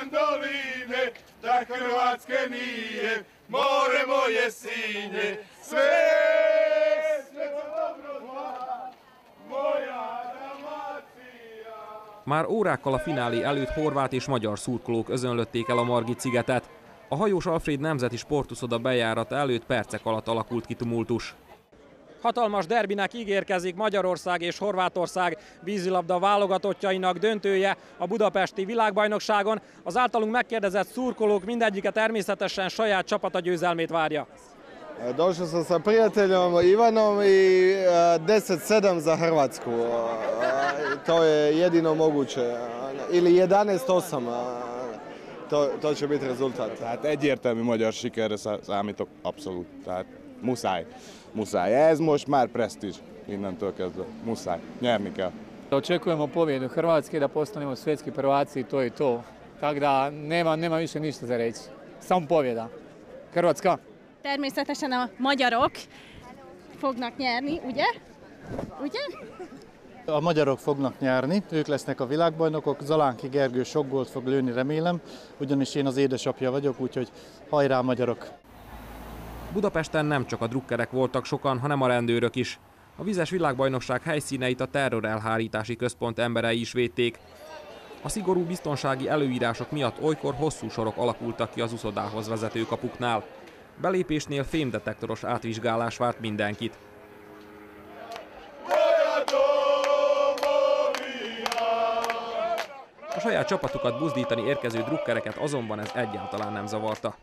mandoline, da Hrvatske nije, more moje sinje, sve dobro zna, moja Dalmácia. Már órákkal a finálé előtt horvát és magyar szurkolók özönlötték el a Margit-szigetet. A Hajós Alfréd Nemzeti Sportuszoda bejárata előtt percek alatt alakult ki tumultus. Hatalmas derbinek ígérkezik Magyarország és Horvátország vízilabda válogatottjainak döntője a budapesti világbajnokságon. Az általunk megkérdezett szurkolók mindegyike természetesen saját csapata győzelmét várja. Došao sam sa prijateljom Ivanom i 10-7 za Hrvatsku. To je jedino moguće. Ili 11-8. To će biti rezultat. Tehát egyértelmű magyar sikerre számítok, abszolút. Tehát muszáj. Ez most már presztízs innentől kezdve. Muszáj. Nyerni kell. Očekujemo pobjedu Hrvatske da postanemo svjetski prvaci i to je to. Tako da nema više ništa za reći. Samo pobjeda. Hrvatska. Természetesen a magyarok fognak nyerni, ugye? A magyarok fognak nyerni, ők lesznek a világbajnokok, Zalánki Gergő sok gólt fog lőni, remélem, ugyanis én az édesapja vagyok, úgyhogy hajrá magyarok! Budapesten nem csak a drukkerek voltak sokan, hanem a rendőrök is. A vizes világbajnokság helyszíneit a terrorelhárítási központ emberei is védték. A szigorú biztonsági előírások miatt olykor hosszú sorok alakultak ki az uszodához vezető kapuknál. Belépésnél fémdetektoros átvizsgálás várt mindenkit. A saját csapatukat buzdítani érkező drukkereket azonban ez egyáltalán nem zavarta.